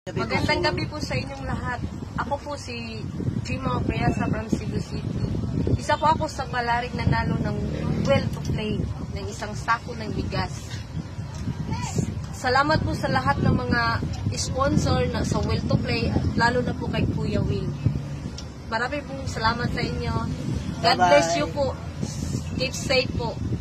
Magandang gabi po sa inyong lahat. Ako po si Gima Priasa from Cebu City. Isa po ako sa palarig nanalo ng Well to Play ng isang sako ng bigas. Salamat po sa lahat ng mga sponsor na sa Well to Play, lalo na po kay Kuya Will. Marami pong salamat sa inyo. God bless you po. Keep safe po.